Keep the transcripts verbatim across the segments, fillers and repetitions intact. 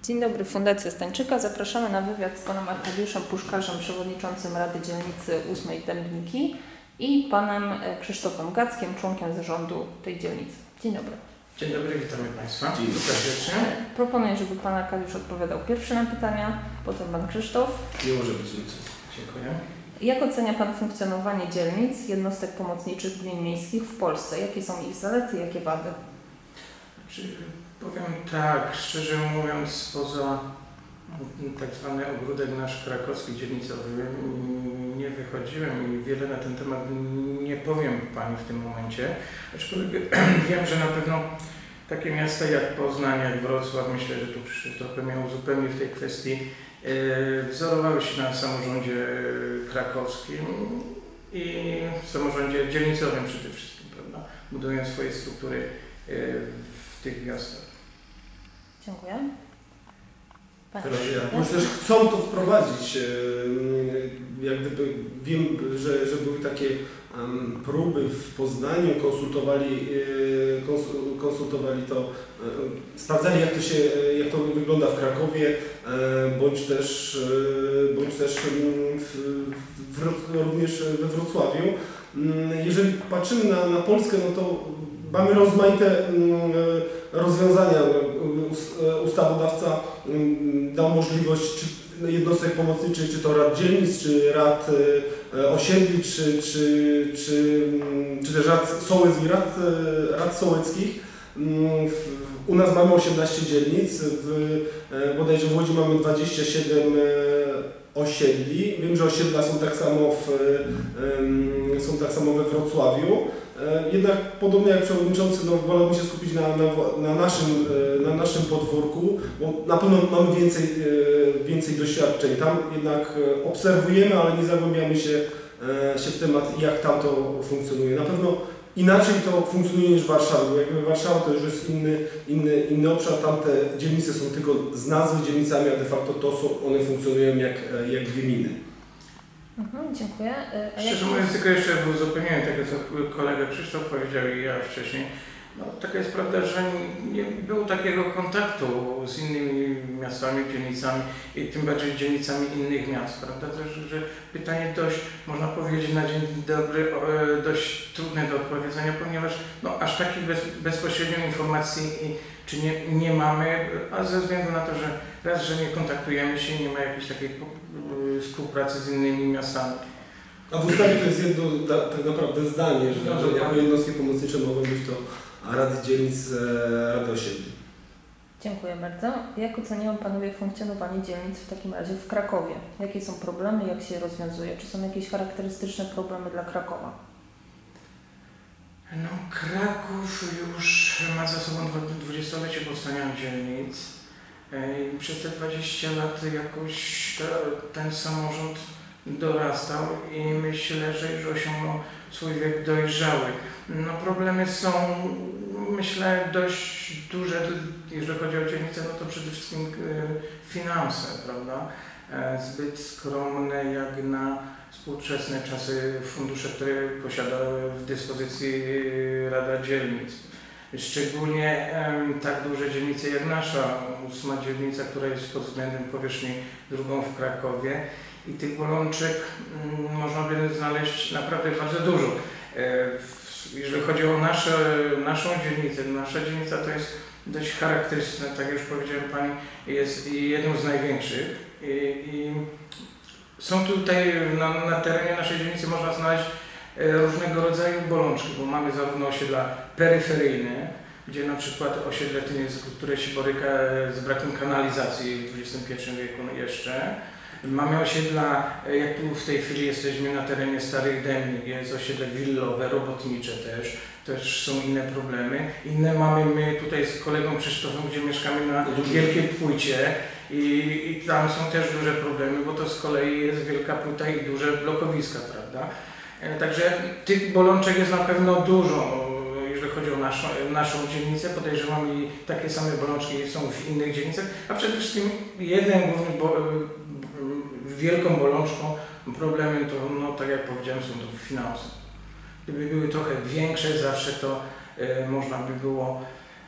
Dzień dobry, Fundacja Stańczyka. Zapraszamy na wywiad z panem Arkadiuszem Puszkarzem, przewodniczącym Rady Dzielnicy ósmej Dębniki i panem Krzysztofem Gackiem, członkiem zarządu tej dzielnicy. Dzień dobry. Dzień dobry, witamy Państwa. Dzień dobry. Serdecznie. Proponuję, żeby pan Arkadiusz odpowiadał pierwszy na pytania, potem pan Krzysztof. Nie może być nic. Dziękuję. Jak ocenia pan funkcjonowanie dzielnic, jednostek pomocniczych gmin miejskich w Polsce? Jakie są ich zalety, jakie wady? Znaczy, powiem tak, szczerze mówiąc, poza tak zwany ogródek nasz krakowski dzielnicowy nie wychodziłem i wiele na ten temat nie powiem Pani w tym momencie. Aczkolwiek wiem, że na pewno takie miasta jak Poznań, jak Wrocław, myślę, że tu Krzysztof trochę miał zupełnie w tej kwestii, wzorowały się na samorządzie krakowskim i w samorządzie dzielnicowym przede wszystkim, prawda? Budując swoje struktury w tych miastach. Dziękuję. Może też chcą to wprowadzić. Jak gdyby wiem, że, że były takie um, próby w Poznaniu, konsultowali, konsultowali to, sprawdzali jak to się, jak to wygląda w Krakowie, bądź też, bądź też w, w, również we Wrocławiu. Jeżeli patrzymy na, na Polskę, no to mamy rozmaite rozwiązania. Ustawodawca dał możliwość czy jednostek pomocniczych, czy to rad dzielnic, czy rad osiedli, czy, czy, czy, czy też rad sołeckich, rad, rad sołeckich. U nas mamy osiemnaście dzielnic, w, bodajże w Łodzi mamy dwadzieścia siedem osiedli. Wiem, że osiedla są tak samo w, są tak samo we Wrocławiu. Jednak podobnie jak przewodniczący, no, wolałbym się skupić na, na, na, naszym, na naszym podwórku, bo na pewno mamy więcej, więcej doświadczeń. Tam jednak obserwujemy, ale nie zagłębiamy się, się w temat, jak tam to funkcjonuje. Na pewno inaczej to funkcjonuje niż Warszawa, bo jakby Warszawa to już jest inny, inny, inny obszar, tamte dzielnice są tylko z nazwy dzielnicami, a de facto to są, one funkcjonują jak, jak gminy. Mhm, dziękuję. A Szczerze jak... mówiąc, tylko jeszcze uzupełniłem tego, co kolega Krzysztof powiedział i ja wcześniej. No, taka jest prawda, że nie było takiego kontaktu z innymi miastami, dzielnicami i tym bardziej dzielnicami innych miast, prawda? Że, że pytanie dość, można powiedzieć na dzień dobry, dość trudne do odpowiedzenia, ponieważ no, aż takiej bez, bezpośredniej informacji czy nie, nie mamy, a ze względu na to, że raz, że nie kontaktujemy się, nie ma jakiejś takiej współpracy z innymi miastami. A w ustawie to jest jedno tak naprawdę zdanie, że, no, że jako jednostki pomocnicze mogą być to rady dzielnic, rady osiedli. Dziękuję bardzo. Jak oceniają Panowie funkcjonowanie dzielnic w takim razie w Krakowie? Jakie są problemy, jak się je rozwiązuje? Czy są jakieś charakterystyczne problemy dla Krakowa? No, Kraków już ma za sobą dwudziestolecie powstania dzielnic. I przez te dwadzieścia lat jakoś to, ten samorząd dorastał i myślę, że już osiągnął swój wiek dojrzały. No, problemy są, myślę, dość duże, jeżeli chodzi o dzielnicę, no to przede wszystkim finanse, prawda? Zbyt skromne jak na współczesne czasy fundusze, które posiada w dyspozycji Rada Dzielnic. Szczególnie em, tak duże dzielnice jak nasza, ósma dzielnica, która jest pod względem powierzchni drugą w Krakowie i tych bolączek m, można by znaleźć naprawdę bardzo dużo. E, w, jeżeli chodzi o nasze, naszą dzielnicę, nasza dzielnica to jest dość charakterystyczna, tak jak już powiedziałem Pani, jest jedną z największych i, i są tutaj na, na terenie naszej dzielnicy można znaleźć różnego rodzaju bolączki, bo mamy zarówno osiedla peryferyjne, gdzie na przykład osiedle Tyniec, które się boryka z brakiem kanalizacji w dwudziestym pierwszym wieku jeszcze. Mamy osiedla, jak tu w tej chwili jesteśmy na terenie Starych Dębnik, jest osiedle willowe, robotnicze też, też są inne problemy. Inne mamy my tutaj z kolegą Krzysztofem, gdzie mieszkamy na Wielkiej Płycie i, i tam są też duże problemy, bo to z kolei jest wielka płyta i duże blokowiska, prawda? Także tych bolączek jest na pewno dużo, jeżeli chodzi o naszą, naszą dzielnicę. Podejrzewam i takie same bolączki są w innych dzielnicach, a przede wszystkim jednym głównym, bo, wielką bolączką, problemem to, no, tak jak powiedziałem, są to finanse. Gdyby były trochę większe, zawsze to e, można by było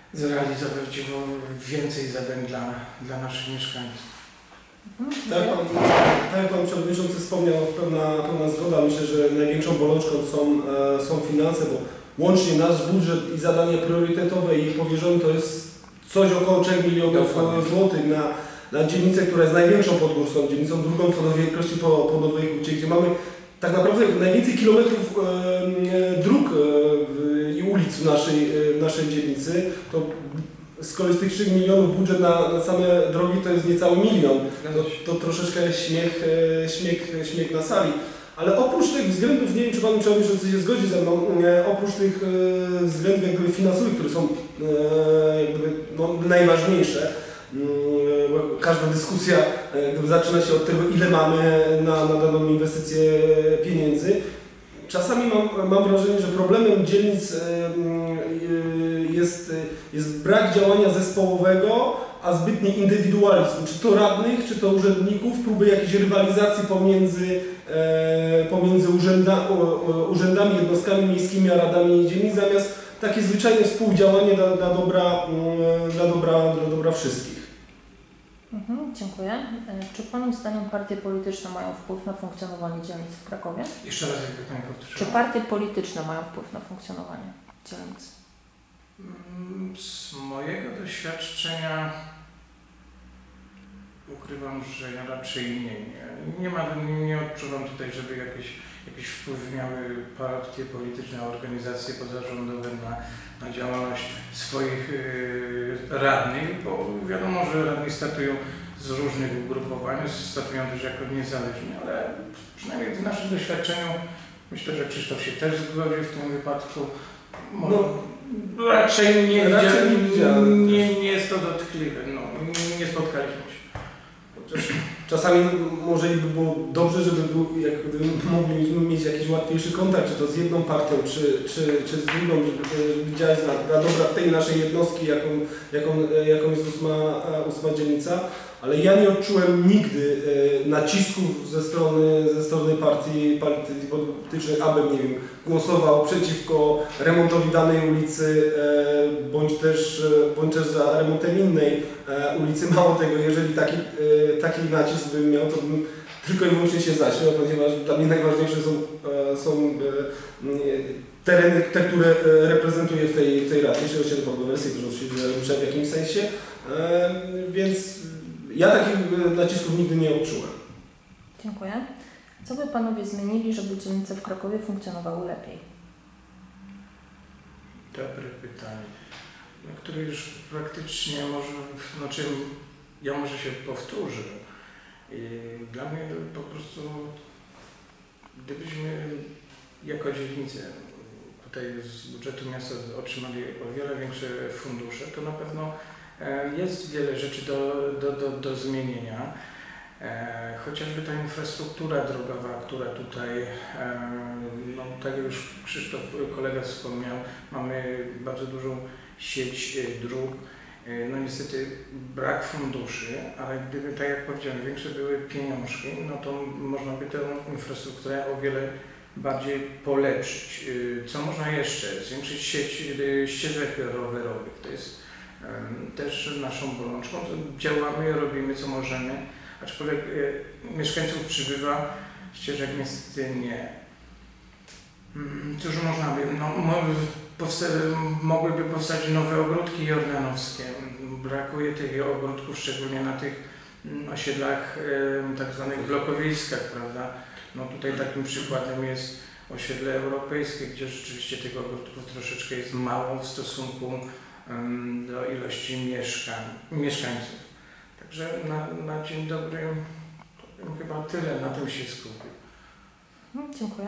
zrealizować więcej zadań dla, dla naszych mieszkańców. Tak jak pan, tak jak pan przewodniczący wspomniał, pełna, pełna zgoda. Myślę, że największą bolączką są, e, są finanse, bo łącznie nasz budżet i zadania priorytetowe i powierzone to jest coś około trzech milionów złotych na, na dzielnicę, która jest największą podgórską dzielnicą, drugą co do wielkości po, po Nowej Hucie, gdzie mamy tak naprawdę najwięcej kilometrów e, dróg e, i ulic w naszej, w naszej dzielnicy. To z kolei z tych trzech milionów budżet na, na same drogi to jest niecały milion. To, to troszeczkę śmiech, śmiech, śmiech na sali. Ale oprócz tych względów, nie wiem czy Pan Przewodniczący się zgodzi ze mną, e, oprócz tych e, względów jakby finansowych, które są e, jakby, no, najważniejsze, bo każda dyskusja jakby zaczyna się od tego, ile mamy na, na daną inwestycję pieniędzy. Czasami mam, mam wrażenie, że problemem dzielnic jest, jest brak działania zespołowego, a zbytni indywidualizm. Czy to radnych, czy to urzędników, próby jakiejś rywalizacji pomiędzy, pomiędzy urzęda, urzędami, jednostkami miejskimi, a radami dzielnic, zamiast takie zwyczajne współdziałanie dla, dla, dobra, dla, dobra, dla dobra wszystkich. Mhm, dziękuję. Czy Panem zdaniem partie polityczne mają wpływ na funkcjonowanie dzielnic w Krakowie? Jeszcze raz jakby Pani powtórzyła. Czy partie polityczne mają wpływ na funkcjonowanie dzielnic? Z mojego doświadczenia ukrywam, że raczej nie. Nie, nie, ma, nie odczuwam tutaj, żeby jakieś, jakiś wpływ miały partie polityczne, organizacje pozarządowe na, na działalność swoich yy, radnych, bo wiadomo, że radni startują z różnych ugrupowań, startują też jako niezależni, ale przynajmniej w naszym doświadczeniu, myślę, że Krzysztof się też zgodzi w tym wypadku. Może, no, raczej nie, raczej nie, widziałem, nie, nie jest to dotkliwe, no, nie, nie spotkaliśmy się. Czasami może i by było dobrze, żeby był, jak mogliśmy mieć jakiś łatwiejszy kontakt, czy to z jedną partią, czy, czy, czy z drugą, żeby, żeby działać dla, dla dobra tej naszej jednostki, jaką, jaką, jaką jest ósma, ósma dzielnica. Ale ja nie odczułem nigdy e, nacisków ze strony, ze strony partii, partii politycznej, abym, nie wiem, głosował przeciwko remontowi danej ulicy, e, bądź, też, e, bądź też za remontem innej e, ulicy. Mało tego, jeżeli taki, e, taki nacisk bym miał, to bym tylko i wyłącznie się zaśmiał, ponieważ dla mnie najważniejsze są, e, są e, tereny, te, które reprezentuję w tej, w tej radzie, jeśli chodzi o kontrowersje, które się w jakimś sensie, e, więc ja takich nacisków nigdy nie odczułem. Dziękuję. Co by Panowie zmienili, żeby dzielnice w Krakowie funkcjonowały lepiej? Dobre pytanie, na które już praktycznie może, znaczy ja może się powtórzę. Dla mnie po prostu, gdybyśmy jako dzielnice tutaj z budżetu miasta otrzymali o wiele większe fundusze, to na pewno jest wiele rzeczy do, do, do, do zmienienia, e, chociażby ta infrastruktura drogowa, która tutaj, e, no, tak jak już Krzysztof, kolega wspomniał, mamy bardzo dużą sieć dróg, e, no niestety brak funduszy, ale gdyby, tak jak powiedziałem, większe były pieniążki, no to można by tę infrastrukturę o wiele bardziej polepszyć. E, co można jeszcze? Zwiększyć sieć e, ścieżek rowerowych, to jest też naszą bolączką. Działamy, robimy co możemy, aczkolwiek e, mieszkańców przybywa, ścieżek niestety nie. Cóż można by, no, powsta mogłyby powstać nowe ogródki jordanowskie. Brakuje tych ogródków, szczególnie na tych osiedlach e, tak zwanych blokowiskach, prawda? No tutaj takim przykładem jest osiedle europejskie, gdzie rzeczywiście tych ogródków troszeczkę jest mało w stosunku do ilości mieszkań, mieszkańców. Także na, na dzień dobry chyba tyle, na tym się skupię. Dziękuję.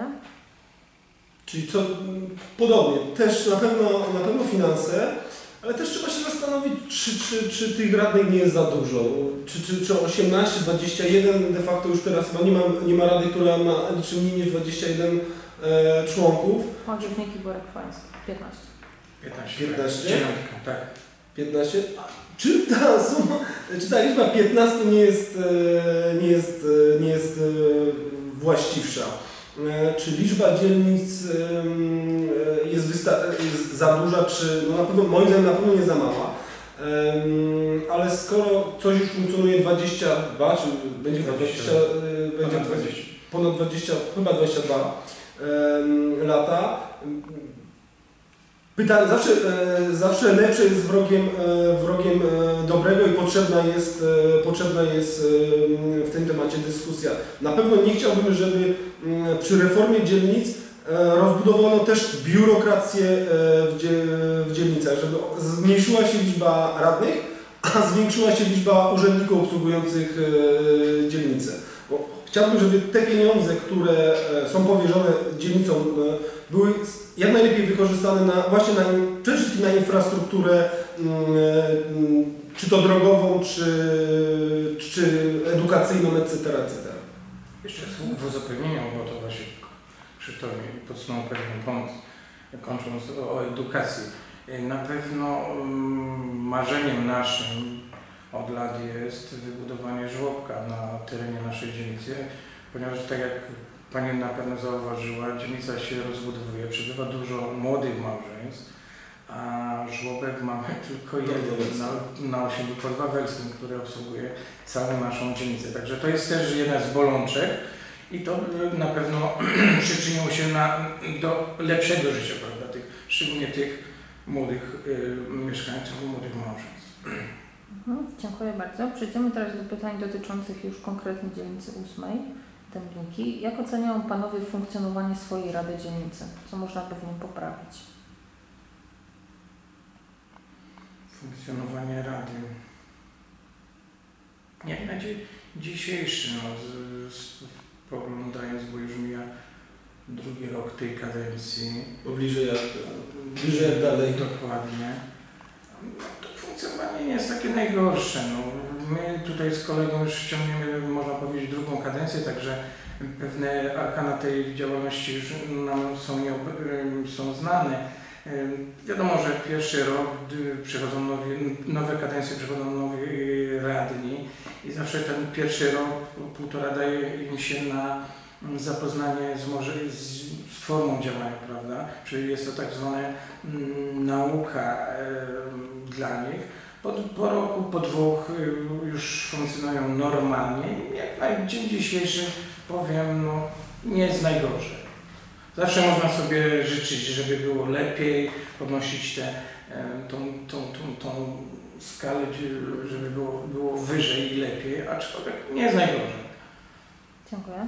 Czyli co podobnie, też na pewno, na pewno finanse, ale też trzeba się zastanowić, czy, czy, czy tych radnych nie jest za dużo. Czy, czy, czy osiemnaście, dwadzieścia jeden, de facto już teraz chyba nie ma, nie ma rady, która ma liczy mniej niż dwadzieścia jeden e, członków. Chodziewnik i Borek Fański, piętnaście. piętnaście. piętnaście? Tak. piętnaście? Czy ta suma, czy ta liczba piętnaście nie jest, nie jest, nie jest właściwsza? Czy liczba dzielnic jest wysta- jest za duża, czy no na pewno, moim zdaniem na pewno nie za mała. Um, ale skoro coś już funkcjonuje dwadzieścia dwa, czy będzie dwadzieścia, będzie ponad dwadzieścia, ponad dwadzieścia, chyba dwadzieścia dwa um, lata, pytanie, zawsze, e, zawsze lepsze jest wrogiem, e, wrogiem e, dobrego i potrzebna jest, e, potrzebna jest e, w tym temacie dyskusja. Na pewno nie chciałbym, żeby m, przy reformie dzielnic e, rozbudowano też biurokrację e, w, dzie, w dzielnicach, żeby zmniejszyła się liczba radnych, a zwiększyła się liczba urzędników obsługujących e, dzielnice. Bo chciałbym, żeby te pieniądze, które e, są powierzone dzielnicom, e, były jak najlepiej wykorzystane na, właśnie na, przede wszystkim na infrastrukturę, czy to drogową, czy, czy edukacyjną, et cetera, et cetera. Jeszcze słów uzupełnienia, bo to właśnie Krzysztof mi podsunął pewną pomoc, kończąc o edukacji. Na pewno marzeniem naszym od lat jest wybudowanie żłobka na terenie naszej dzielnicy, ponieważ tak jak Pani na pewno zauważyła, dzielnica się rozbudowuje, przybywa dużo młodych małżeństw, a żłobek mamy tylko jeden na, na osiedlu podwawelskim, który obsługuje całą naszą dzielnicę. Także to jest też jedna z bolączek i to na pewno przyczyniło się na, do lepszego życia, prawda, tych, szczególnie tych młodych y, mieszkańców, młodych małżeństw. Mhm, dziękuję bardzo. Przejdziemy teraz do pytań dotyczących już konkretnie dzielnicy ósmej. Dębniki. Jak oceniają Panowie funkcjonowanie swojej Rady Dzielnicy? Co można by w nim poprawić? Funkcjonowanie Rady. Jak na dzień dzisiejszy, no, z, z, spoglądając, bo już mija drugi rok tej kadencji. Bo bliżej jak, bliżej jak dalej. Dokładnie. No, to funkcjonowanie nie jest takie najgorsze. No. My tutaj z kolegą już ciągniemy, można powiedzieć, drugą kadencję, także pewne arkana tej działalności już nam są, nie, są znane. Wiadomo, że pierwszy rok przychodzą nowi, nowe kadencje, przychodzą nowi radni i zawsze ten pierwszy rok, półtora daje im się na zapoznanie z, może, z, z formą działania, prawda? Czyli jest to tak zwana mm, nauka e, dla nich. Po, po roku, po dwóch y, już funkcjonują normalnie. Jak na dzień dzisiejszy powiem, no nie jest najgorzej. Zawsze można sobie życzyć, żeby było lepiej, podnosić tę tą, tą, tą, tą skalę, żeby było, było wyżej i lepiej, aczkolwiek nie jest najgorzej. Dziękuję.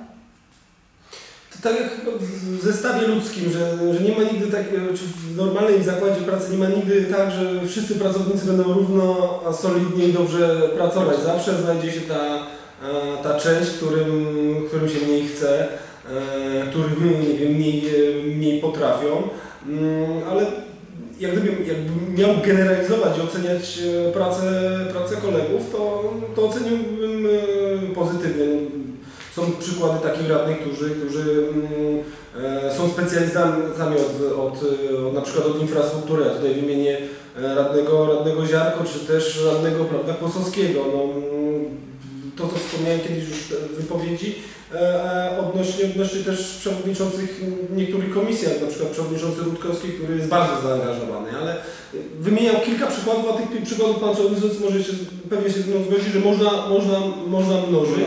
To tak jak w zestawie ludzkim, że, że nie ma nigdy tak, czy w normalnym zakładzie pracy nie ma nigdy tak, że wszyscy pracownicy będą równo, a solidnie i dobrze pracować. Zawsze znajdzie się ta, ta część, którym, którym się mniej chce, którym nie wiem, mniej, mniej potrafią, ale jak gdybym, jakbym miał generalizować i oceniać pracę, pracę kolegów, to, to oceniłbym pozytywnie. Są przykłady takich radnych, którzy, którzy e, są specjalistami od, od, od, na przykład od infrastruktury. Ja tutaj wymienię radnego, radnego Ziarko, czy też radnego, prawda, Kłosowskiego. No, to, co wspomniałem kiedyś już w wypowiedzi, e, odnośnie, odnośnie też przewodniczących niektórych komisji, jak na przykład przewodniczący Rutkowski, który jest bardzo zaangażowany, ale wymieniał kilka przykładów, a tych przykładów pan przewodniczący może się, pewnie się z mną zgodzi, że można, można, można mnożyć.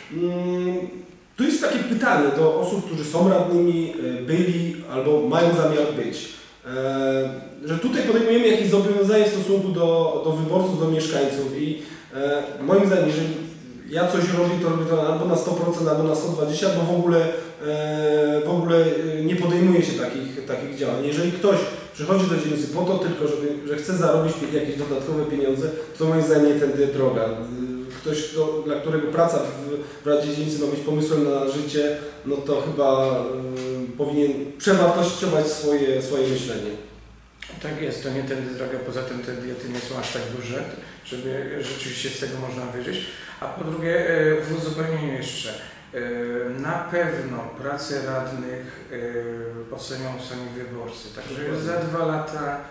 Tu jest takie pytanie do osób, którzy są radnymi, byli albo mają zamiar być, że tutaj podejmujemy jakieś zobowiązanie w stosunku do, do wyborców, do mieszkańców i moim zdaniem, jeżeli ja coś robię, to robię to albo na sto procent, albo na sto dwadzieścia procent, bo w ogóle, w ogóle nie podejmuje się takich, takich działań. Jeżeli ktoś przychodzi do dzielnicy po to tylko, żeby, że chce zarobić jakieś dodatkowe pieniądze, to moim zdaniem nie tędy droga. Ktoś, kto, dla którego praca w, w Radzie Dzielnicy ma być pomysłem na życie, no to chyba y, powinien przewartościować swoje, swoje myślenie. Tak jest, to nie tędy droga, poza tym te diety nie są aż tak duże, żeby rzeczywiście z tego można wyżyć. A po drugie, w uzupełnieniu jeszcze, na pewno pracę radnych ocenią sami wyborcy, także za dwa lata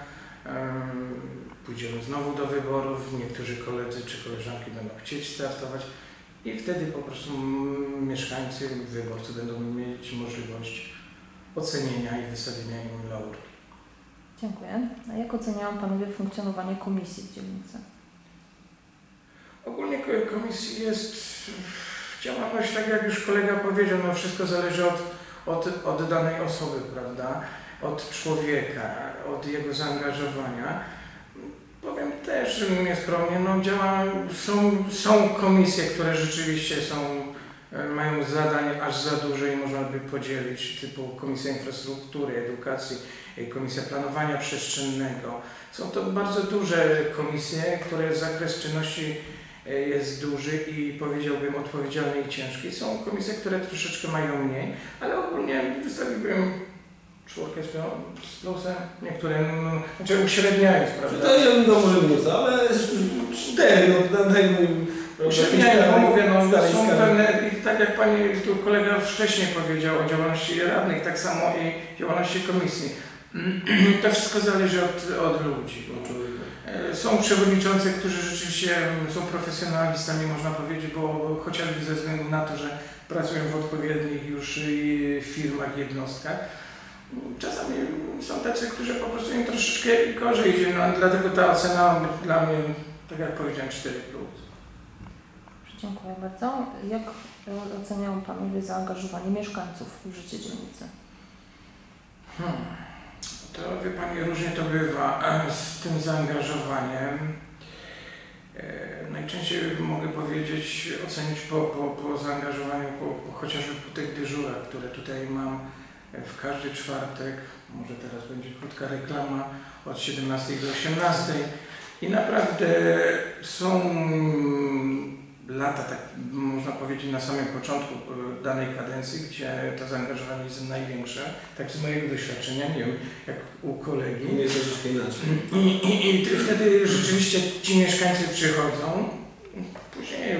pójdziemy znowu do wyborów, niektórzy koledzy czy koleżanki będą chcieć startować i wtedy po prostu mieszkańcy, wyborcy będą mieć możliwość ocenienia i wystawienia im laurki. Dziękuję. A jak oceniają Panowie funkcjonowanie komisji w dzielnicy? Ogólnie komisji jest działalność, tak jak już kolega powiedział, no wszystko zależy od, od, od danej osoby, prawda? Od człowieka, od jego zaangażowania. Powiem też nieskromnie, no działa, są, są komisje, które rzeczywiście są, mają zadań aż za duże i można by podzielić, typu Komisja Infrastruktury, Edukacji, Komisja Planowania Przestrzennego. Są to bardzo duże komisje, które zakres czynności jest duży i powiedziałbym odpowiedzialny i ciężki. Są komisje, które troszeczkę mają mniej, ale ogólnie wystawiłbym czwórkę z plusem, niektóre, no, znaczy uśredniając, prawda? To ja bym do może minus, ale cztery, no dajmy. Uśredniając, bo mówię, no są pewne, i tak jak Pani tu kolega wcześniej powiedział o działalności radnych, tak samo i działalności komisji. To wszystko zależy od, od ludzi. Są przewodniczący, którzy rzeczywiście są profesjonalistami, można powiedzieć, bo chociażby ze względu na to, że pracują w odpowiednich już firmach, jednostkach. Czasami są tacy, którzy po prostu im troszeczkę gorzej idzie, no, dlatego ta ocena dla mnie, tak jak powiedziałem, cztery plus. Dziękuję bardzo. Jak oceniają Panowie zaangażowanie mieszkańców w życie dzielnicy? Hmm. To wie Pani, różnie to bywa z tym zaangażowaniem. E, najczęściej mogę powiedzieć, ocenić po, po, po zaangażowaniu, po, po, chociażby po tych dyżurach, które tutaj mam w każdy czwartek, może teraz będzie krótka reklama, od siedemnastej do osiemnastej. I naprawdę są lata, tak można powiedzieć, na samym początku danej kadencji, gdzie to zaangażowanie jest największe, tak z mojego doświadczenia, nie wiem, jak u kolegi. Nie jest troszeczkę inaczej. I, i, I wtedy rzeczywiście ci mieszkańcy przychodzą, później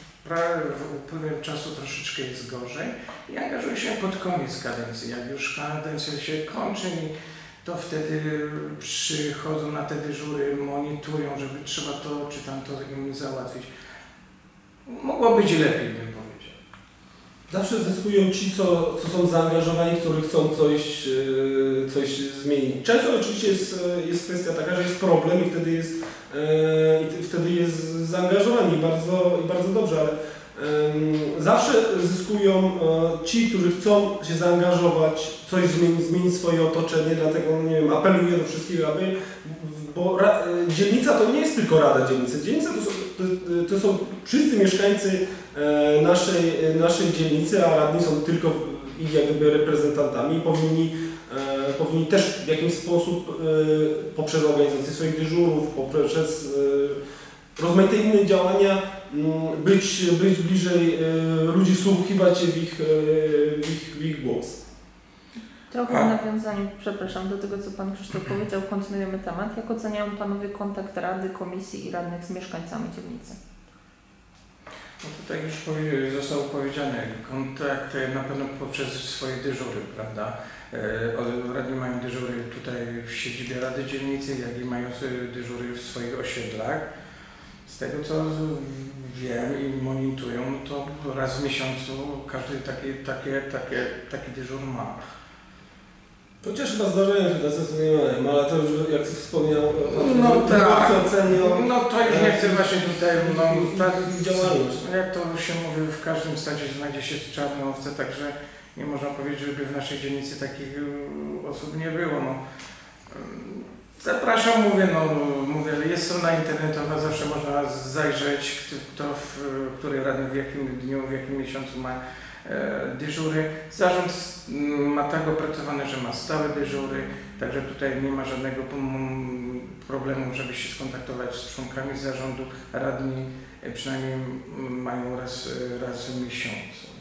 w upływem czasu troszeczkę jest gorzej i angażują się pod koniec kadencji. Jak już kadencja się kończy, to wtedy przychodzą na te dyżury, monitorują, żeby trzeba to czy tamto im załatwić. Mogło być lepiej, bym powiedział. Zawsze zyskują ci, co, co są zaangażowani, którzy chcą coś, e, coś zmienić. Często oczywiście jest, jest kwestia taka, że jest problem i wtedy jest, e, i wtedy jest zaangażowani bardzo, i bardzo dobrze, ale e, zawsze zyskują e, ci, którzy chcą się zaangażować, coś zmienić, zmienić swoje otoczenie, dlatego nie wiem, apeluję do wszystkich, aby bo ra, dzielnica to nie jest tylko Rada Dzielnicy. Dzielnica to są, to, to są wszyscy mieszkańcy e, naszej, naszej dzielnicy, a radni są tylko ich jak gdyby reprezentantami i powinni, e, powinni też w jakiś sposób e, poprzez organizację swoich dyżurów, poprzez e, rozmaite inne działania m, być, być bliżej e, ludzi, wsłuchiwać się w ich, e, w ich, w ich głos. Trochę w nawiązaniu, przepraszam, do tego, co Pan Krzysztof powiedział, kontynuujemy temat. Jak oceniają Panowie kontakt Rady, Komisji i radnych z mieszkańcami dzielnicy? No tutaj już zostało powiedziane, kontakt na pewno poprzez swoje dyżury, prawda? Radni mają dyżury tutaj w siedzibie Rady Dzielnicy, jak i mają dyżury w swoich osiedlach. Z tego co wiem i monitorują, to raz w miesiącu każdy taki, takie, takie, taki dyżur ma. Chociaż chyba zdarzają się tacy, co nie mają, ale to już jak wspomniał Pan, no tak, ocenią, no to już nie chcę właśnie tutaj, no tak, działalność. Jak to się mówi, w każdym stadzie znajdzie się czarne owce, także nie można powiedzieć, żeby w naszej dzielnicy takich osób nie było. No. Zapraszam, mówię, no mówię, jest strona internetowa, zawsze można zajrzeć, kto, w, który radny w jakim dniu, w jakim miesiącu ma dyżury. Zarząd ma tak opracowane, że ma stałe dyżury, także tutaj nie ma żadnego problemu, żeby się skontaktować z członkami zarządu. Radni przynajmniej mają raz, raz w miesiącu.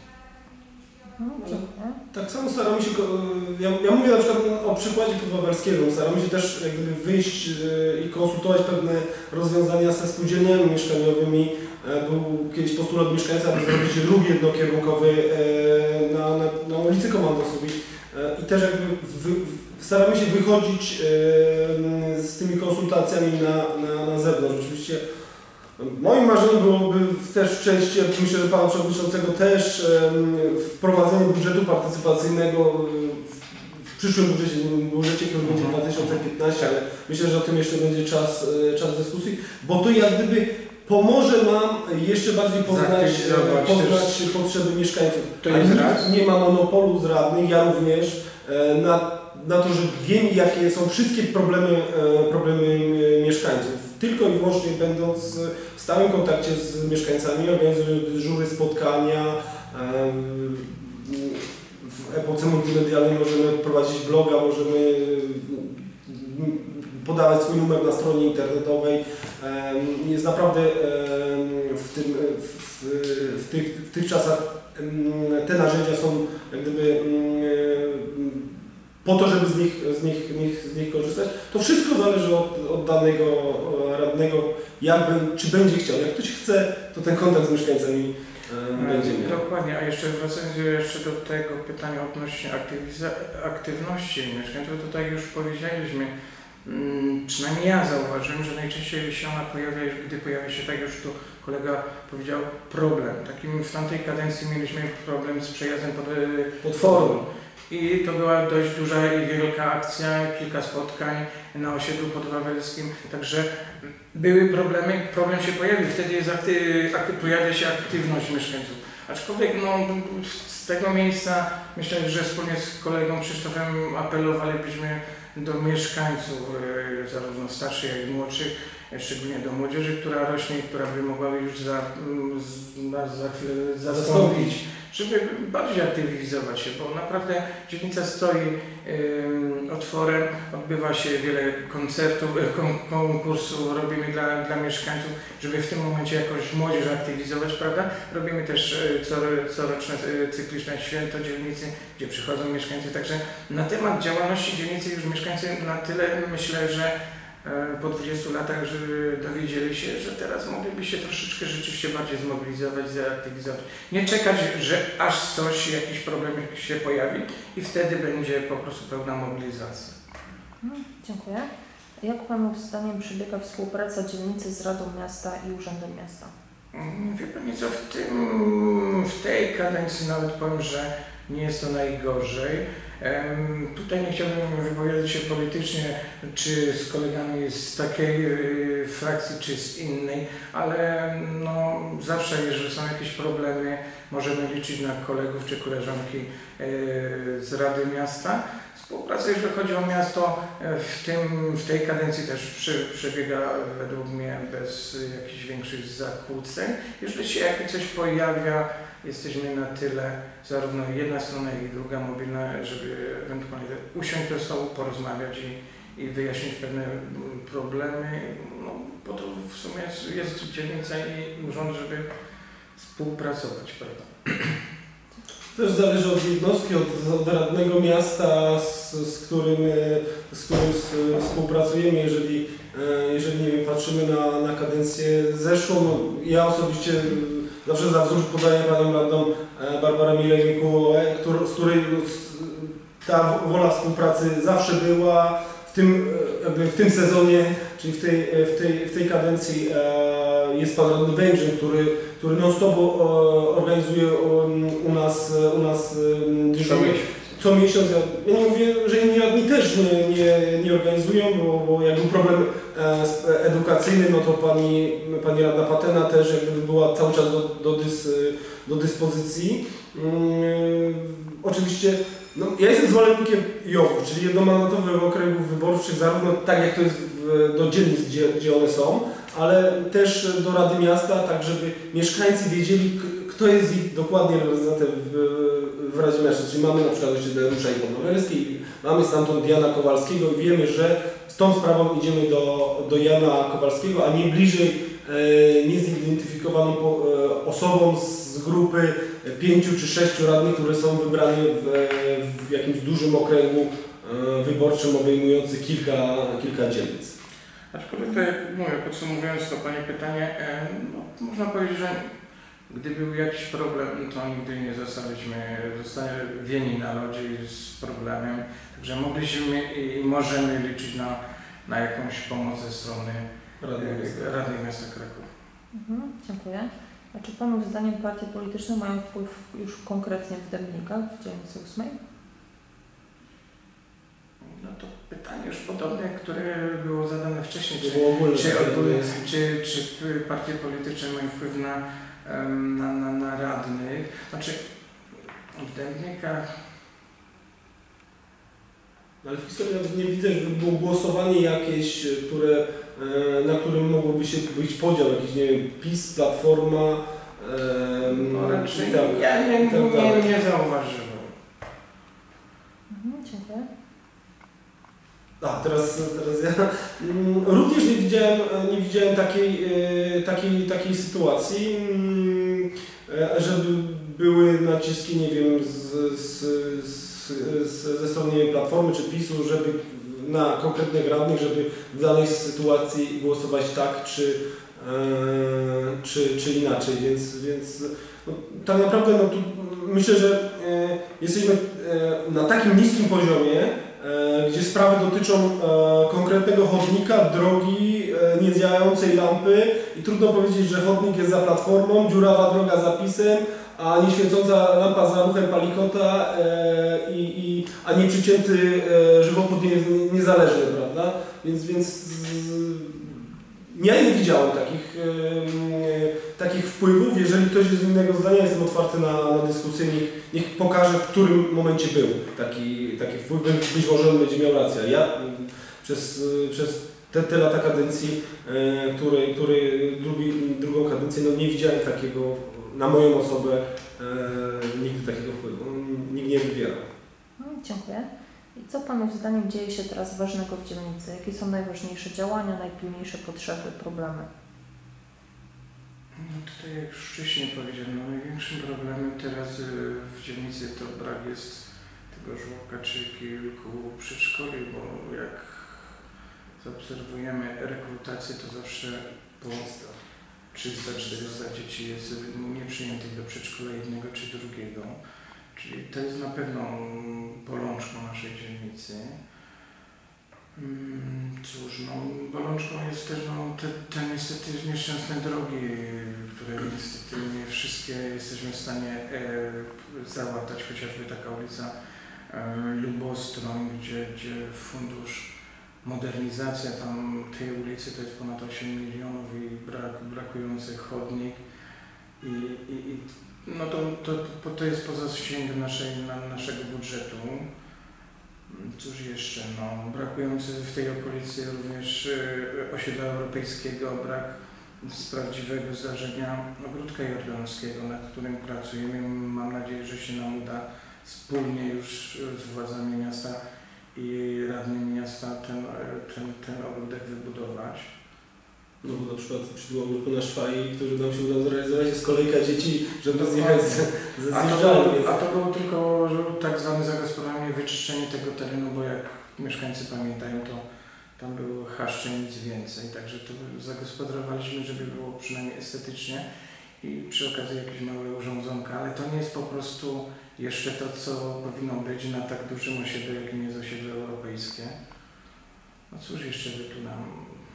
Tak samo staramy się, ja, ja mówię na przykład o przykładzie podwawelskiego, staramy się też jak gdyby wyjść i konsultować pewne rozwiązania ze spółdzielniami mieszkaniowymi. Był kiedyś postulat mieszkańca, aby zrobić ruch jednokierunkowy na, na, na ulicy Komandosowej i też jakby wy, staramy się wychodzić z tymi konsultacjami na, na, na zewnątrz. Oczywiście moim marzeniem byłoby też w części, myślę, że Pana Przewodniczącego też wprowadzenie budżetu partycypacyjnego przyszłym budżecie, budżecie który będzie dwa tysiące piętnasty, ale myślę, że o tym jeszcze będzie czas, czas dyskusji, bo to jak gdyby pomoże nam jeszcze bardziej poznać, poznać potrzeby mieszkańców. To jest raz. Nie ma monopolu z radnych, ja również, na, na to, że wiem, jakie są wszystkie problemy, problemy mieszkańców. Tylko i wyłącznie będąc w stałym kontakcie z mieszkańcami, organizując dyżury, spotkania. W epoce multimedialnej możemy prowadzić bloga, możemy podawać swój numer na stronie internetowej. Jest naprawdę w, tym, w, w, tych, w tych czasach te narzędzia są jak gdyby po to, żeby z nich, z nich, nich, z nich korzystać. To wszystko zależy od, od danego radnego, jakby, czy będzie chciał. Jak ktoś chce, to ten kontakt z mieszkańcami będzie miał. Dokładnie, a jeszcze wracając jeszcze do tego pytania odnośnie aktywności mieszkańców, tutaj już powiedzieliśmy, hmm, przynajmniej ja zauważyłem, że najczęściej się ona pojawia, gdy pojawia się, tak już tu kolega powiedział, problem. Takim w tamtej kadencji mieliśmy problem z przejazdem pod, pod forum. I to była dość duża i wielka akcja, kilka spotkań na osiedlu podwawelskim, także były problemy, problem się pojawił, wtedy jest akty, akty, pojawia się aktywność mieszkańców. Aczkolwiek no, z tego miejsca myślę, że wspólnie z kolegą Krzysztofem apelowalibyśmy do mieszkańców, zarówno starszych, jak i młodszych, szczególnie do młodzieży, która rośnie i która by mogła już za, za, za chwilę zastąpić, żeby bardziej aktywizować się, bo naprawdę dzielnica stoi y, otworem, odbywa się wiele koncertów, kon, konkursów, robimy dla, dla mieszkańców, żeby w tym momencie jakoś młodzież aktywizować, prawda? Robimy też y, co, coroczne y, cykliczne święto dzielnicy, gdzie przychodzą mieszkańcy, także na temat działalności dzielnicy już mieszkańcy na tyle myślę, że po dwudziestu latach, że dowiedzieli się, że teraz mogliby się troszeczkę rzeczywiście bardziej zmobilizować, zaaktywizować. Nie czekać, że aż coś, jakiś problem się pojawi i wtedy będzie po prostu pełna mobilizacja. No, dziękuję. Jak Panu zdaniem przebiega współpraca dzielnicy z Radą Miasta i Urzędem Miasta? Wie Pani co, w, tym, w tej kadencji nawet powiem, że nie jest to najgorzej. Um, tutaj nie chciałbym wypowiadać się politycznie, czy z kolegami z takiej y, frakcji, czy z innej, ale no, zawsze, jeżeli są jakieś problemy, możemy liczyć na kolegów czy koleżanki y, z Rady Miasta. Współpraca, jeżeli chodzi o miasto, w, tym, w tej kadencji też przy, przebiega według mnie bez jakichś większych zakłóceń. Jeżeli się jakieś coś pojawia, jesteśmy na tyle, zarówno jedna strona, jak i druga mobilna, żeby ewentualnie usiąść do stołu, porozmawiać i, i wyjaśnić pewne problemy. No, bo to w sumie jest, jest dzielnica i, i urząd, żeby współpracować, prawda? Też zależy od jednostki, od, od radnego miasta, z, z którym, z którym współpracujemy. Jeżeli, jeżeli nie wiem, patrzymy na, na kadencję zeszłą, no, ja osobiście zawsze za wzór podaję panią radną Barbarę Milej-Mikułę, z której ta wola współpracy zawsze była. W tym, jakby w tym sezonie, czyli w tej, w tej, w tej kadencji jest pan radny Węgrzyn, który, który non-stop organizuje u nas, u nas dyżury. Co miesiąc. Ja nie mówię, że inni radni też nie, nie, nie organizują, bo, bo jak był problem edukacyjny, no to pani, pani radna Patena też jak gdyby była cały czas do, do, dys, do dyspozycji. Hmm, oczywiście no, ja jestem zwolennikiem J O W-ów, czyli jednomandatowych okręgów wyborczych, zarówno tak jak to jest w, do dzielnic, gdzie, gdzie one są, ale też do Rady Miasta, tak żeby mieszkańcy wiedzieli, kto jest ich dokładnie reprezentantem w, w Radzie Miasta. Czyli mamy na przykład jeszcze Dariusza Podwawelskiej, mamy stamtąd Jana Kowalskiego i wiemy, że z tą sprawą idziemy do, do Jana Kowalskiego, a nie bliżej e, niezidentyfikowaną po, e, osobą z grupy pięciu czy sześciu radnych, które są wybrane w, w jakimś dużym okręgu e, wyborczym obejmujący kilka, kilka dzielnic. Aczkolwiek to, jak mówię, podsumowując to Pani pytanie, e, no, można powiedzieć, że gdy był jakiś problem, to nigdy nie zostaliśmy zostawieni na lodzie z problemem, także mogliśmy i możemy liczyć na, na jakąś pomoc ze strony Radnej Miasta Kraków. Mhm, dziękuję. A czy Panów zdaniem partie polityczne mają wpływ już konkretnie w Dębnikach, w dzielnicy ósmej? pytanie już podobne, które było zadane wcześniej. Czy, było ogólne, czy, ogólne jest... czy, czy partie polityczne mają wpływ na, na, na, na radnych? Znaczy w Dębnikach... Ale w historii nawet nie widzę, żeby było głosowanie jakieś, które, na którym mogłoby się być podział, jakiś, nie wiem, PiS, Platforma... No, raczej tak, ja nie, tak, nie, tak. nie zauważyłem. Mhm, dziękuję. A, teraz, teraz ja mm, również nie widziałem, nie widziałem takiej, e, takiej, takiej sytuacji, mm, e, żeby były naciski, nie wiem, z, z, z, z, ze strony Platformy czy PiSu, żeby na konkretnych radnych, żeby w danej sytuacji głosować tak czy, e, czy, czy inaczej, więc, więc no, tak naprawdę no, tu myślę, że e, jesteśmy e, na takim niskim poziomie, gdzie sprawy dotyczą konkretnego chodnika, drogi, niedziałającej lampy i trudno powiedzieć, że chodnik jest za Platformą, dziurawa droga za PiS-em, a nieświecąca lampa za ruchem Palikota, i, i, a nie przycięty żywopłot niezależny, prawda? Więc, więc ja nie widziałem takich, takich wpływów. Jeżeli ktoś jest innego zdania, jestem otwarty na, na dyskusję. Niech, niech pokaże, w którym momencie był taki, taki wpływ. Być może on będzie miał rację. Ja przez, przez te, te lata kadencji, który, który drugi, drugą kadencję, no nie widziałem takiego, na moją osobę, nigdy takiego wpływu. Nikt nie wybierał. No, dziękuję. I co Panów zdaniem dzieje się teraz ważnego w dzielnicy? Jakie są najważniejsze działania, najpilniejsze potrzeby, problemy? No tutaj jak już wcześniej powiedziałem, no największym problemem teraz w dzielnicy to brak jest tego żłobka czy kilku przedszkoli, bo jak zaobserwujemy rekrutację, to zawsze po trzysta czterysta dzieci jest nieprzyjętych do przedszkola jednego czy drugiego. Czyli to jest na pewno bolączką naszej dzielnicy. Cóż, no, bolączką jest też no, te, te niestety nieszczęsne drogi, które niestety nie wszystkie jesteśmy w stanie e, załatać, chociażby taka ulica e, Lubostron, gdzie, gdzie fundusz modernizacja tam tej ulicy to jest ponad osiem milionów i brak, brakujący chodnik i, i, i no to, to, to jest poza zasięgiem naszej, na, naszego budżetu. Cóż jeszcze, no, brakujący w tej okolicy również y, osiedla europejskiego, brak z prawdziwego zdarzenia ogródka jordańskiego, nad którym pracujemy. Mam nadzieję, że się nam uda wspólnie już z władzami miasta i radnymi miasta ten, ten, ten ogródek wybudować. No bo na przykład przy ogródku na Szwaj, który nam się uda zrealizować, jest kolejka dzieci, żeby zjechać ze, ze a, to zjeżdżalni. było, a to było tylko tak zwane zagospodarowanie, wyczyszczenie tego terenu, bo jak mieszkańcy pamiętają, to tam było chaszcze, nic więcej. Także to zagospodarowaliśmy, żeby było przynajmniej estetycznie i przy okazji jakieś małe urządzonka, ale to nie jest po prostu jeszcze to, co powinno być na tak dużym osiedlu, jakim jest osiedle europejskie. No cóż jeszcze by tu nam...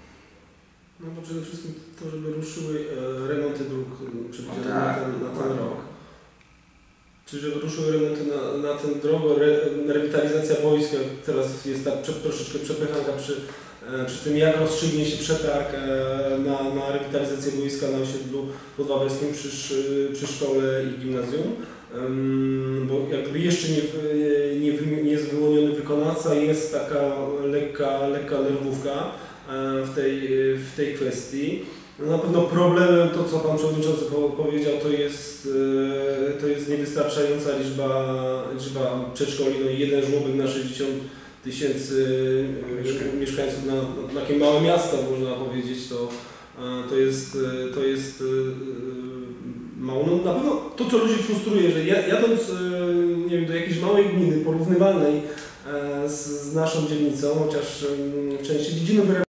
No bo przede wszystkim to, żeby ruszyły e, remonty dróg przewidziane no tak, na, ten, na ten rok. Czyli żeby ruszyły remonty na, na ten drog, re, rewitalizacja boiska, teraz jest ta prze, troszeczkę przepychanka przy, e, przy tym, jak rozstrzygnie się przetarg e, na, na rewitalizację boiska na osiedlu podwawelskim przy, przy szkole i gimnazjum. Um, bo jakby jeszcze nie, nie, nie jest wyłoniony wykonawca, jest taka lekka, lekka nerwówka w tej, w tej kwestii. No na pewno problemem, to co Pan Przewodniczący powiedział, to jest, to jest niewystarczająca liczba, liczba przedszkoli. No i jeden żłobek na sześćdziesiąt tysięcy mieszkańców na, na takie małe miasta, można powiedzieć, to, to, jest, to jest mało. No na pewno to, co ludzi frustruje, że jadąc nie wiem, do jakiejś małej gminy porównywalnej z, z naszą dzielnicą, chociaż w części dziedziny